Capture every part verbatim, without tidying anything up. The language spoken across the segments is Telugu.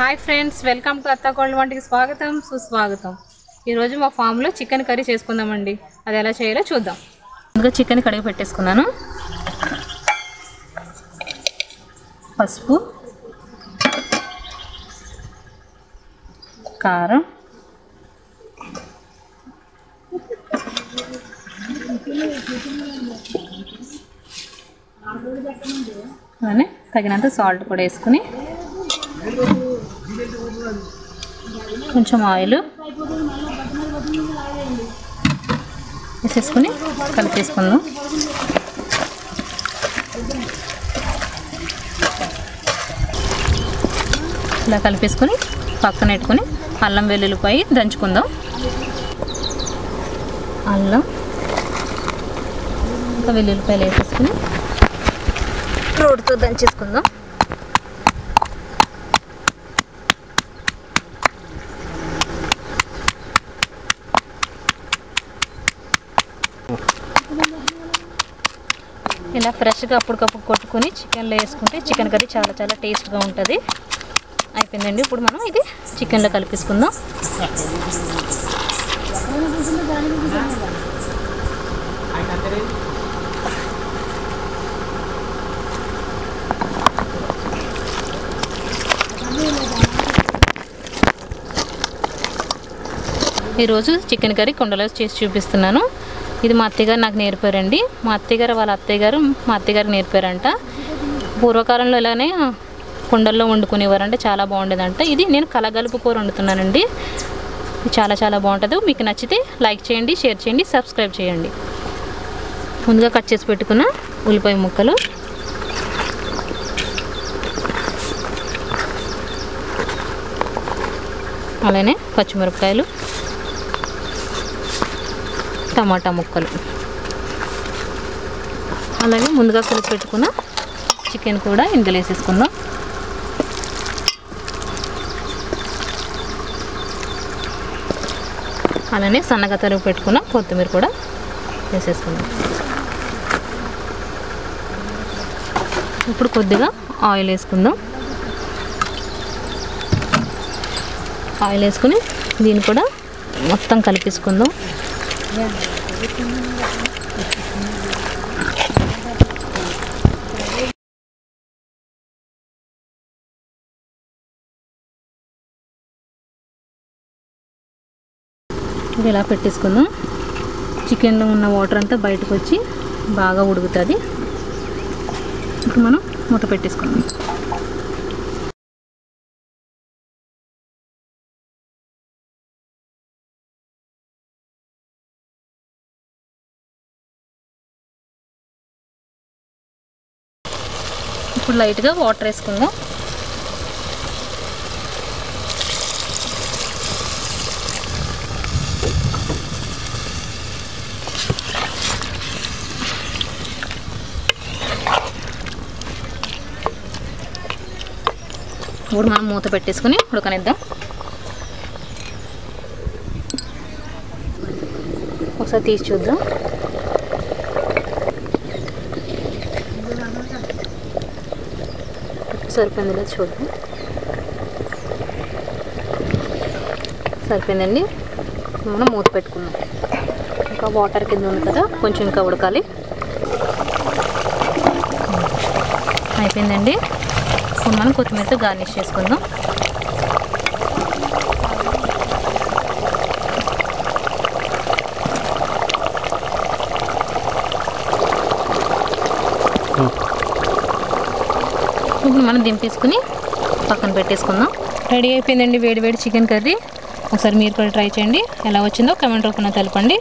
హాయ్ ఫ్రెండ్స్, వెల్కమ్ టు అత్త కోళ్ళ వంటికి స్వాగతం సుస్వాగతం. ఈరోజు మా ఫామ్లో చికెన్ కర్రీ చేసుకుందామండి. అది ఎలా చేయాలో చూద్దాం. ముందుగా చికెన్ కడిగి పెట్టేసుకున్నాను. పసుపు, కారం, అలానే తగినంత సాల్ట్ కూడా వేసుకుని కొంచెం ఆయిల్ వేసేసుకుని కలిపేసుకుందాం. ఇలా కలిపేసుకొని పక్కన పెట్టుకొని అల్లం వెల్లుల్లిపాయ దంచుకుందాం. అల్లం ఇంకా వెల్లుల్లిపాయలు వేసేసుకుని రోడ్తో దంచేసుకుందాం. ఇలా ఫ్రెష్గా అప్పటికప్పుడు కొట్టుకొని చికెన్లో వేసుకుంటే చికెన్ కర్రీ చాలా చాలా టేస్ట్గా ఉంటుంది. అయిపోయిందండి. ఇప్పుడు మనం ఇది చికెన్లో కలిపేసుకుందాం. ఈరోజు చికెన్ కర్రీ కుండలో చేసి చూపిస్తున్నాను. ఇది మా అత్తయ్య గారు నాకు నేర్పారండి. మా అత్తయ్య గారు వాళ్ళ అత్తయ్య గారు మా అత్తయ్య గారికి నేర్పారంట. పూర్వకాలంలో ఇలానే కుండల్లో వండుకునేవారంటే చాలా బాగుండేదంట. ఇది నేను కలగలుపు కూర వండుతున్నానండి. చాలా చాలా బాగుంటుంది. మీకు నచ్చితే లైక్ చేయండి, షేర్ చేయండి, సబ్స్క్రైబ్ చేయండి. ముందుగా కట్ చేసి పెట్టుకున్న ఉల్లిపాయ ముక్కలు, అలానే పచ్చిమిరపకాయలు, టమాటా ముక్కలు, అలాగే ముందుగా కలిపి పెట్టుకున్న చికెన్ కూడా ఇందులో వేసేసుకుందాం. అలానే సన్నగా తరుగు పెట్టుకున్న కొత్తిమీర కూడా వేసేసుకుందాం. ఇప్పుడు కొద్దిగా ఆయిల్ వేసుకుందాం. ఆయిల్ వేసుకుని దీన్ని కూడా మొత్తం కలిపేసుకుందాం. ఇది ఇలా పెట్టేసుకుందాం. చికెన్లో ఉన్న వాటర్ అంతా బయటకు వచ్చి బాగా ఉడుకుతుంది. ఇప్పుడు మనం మూత పెట్టేసుకుందాం. ఇప్పుడు లైట్గా వాటర్ వేసుకుందాం. ఇప్పుడు మనం మూత పెట్టేసుకుని ఉడకనిద్దాం. ఒకసారి తీసి చూద్దాం. సరిపోయింది లేదు చూద్దాం. సరిపోయిందండి. మనం మూత పెట్టుకున్నాం. ఇంకా వాటర్ కింద ఉంది కదా, కొంచెం ఇంకా ఉడకాలి. అయిపోయిందండి. ఇప్పుడు మనం కొత్తిమీరతో గార్నిష్ చేసుకుందాం. ఇప్పుడు మనం దింపేసుకుని పక్కన పెట్టేసుకుందాం. రెడీ అయిపోయిందండి వేడి వేడి చికెన్ కర్రీ. ఒకసారి మీరు కూడా ట్రై చేయండి. ఎలా వచ్చిందో కామెంట్ రూపంలో తెలపండి.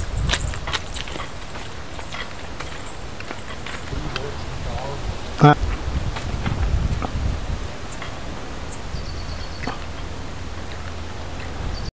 हाँ